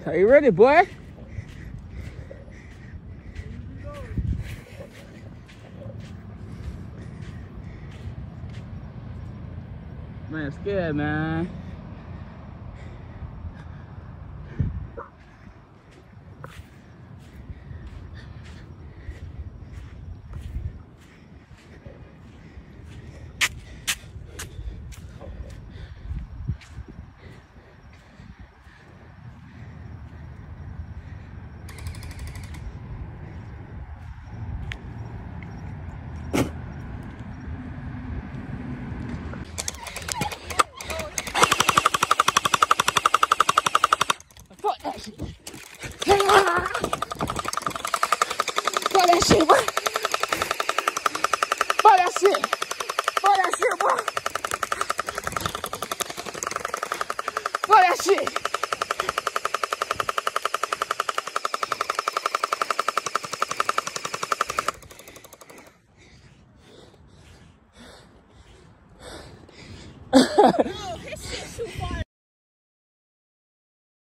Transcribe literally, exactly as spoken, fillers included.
Are you ready, boy? Man, scared, man. Fuck that shit. Fuck that shit, boy. Fuck that shit. Fuck that shit, boy. Fuck that shit. No, his shit's too far.